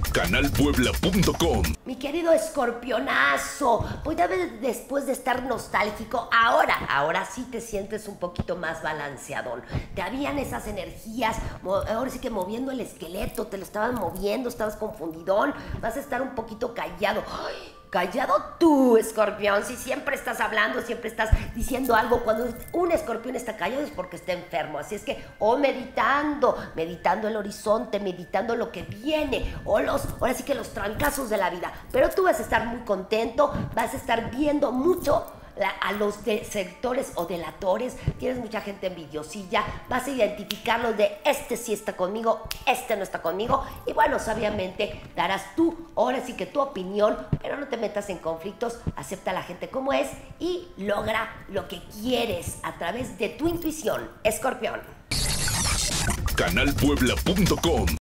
canalpuebla.com. Mi querido escorpionazo, pues ya ves, después de estar nostálgico, ahora sí te sientes un poquito más balanceadón. Te habían esas energías, ahora sí que moviendo el esqueleto, te lo estaban moviendo, estabas confundidón, vas a estar un poquito callado. ¡Ay! Callado tú, escorpión, si siempre estás hablando, siempre estás diciendo algo. Cuando un escorpión está callado es porque está enfermo. Así es que, meditando el horizonte, meditando lo que viene, ahora sí que los trancazos de la vida. Pero tú vas a estar muy contento, vas a estar viendo mucho a los sectores o delatores. Tienes mucha gente envidiosilla, vas a identificarlos de este sí está conmigo, este no está conmigo, y bueno, sabiamente darás tú, ahora sí que tu opinión, pero no te metas en conflictos, acepta a la gente como es y logra lo que quieres a través de tu intuición, escorpión. canalpuebla.com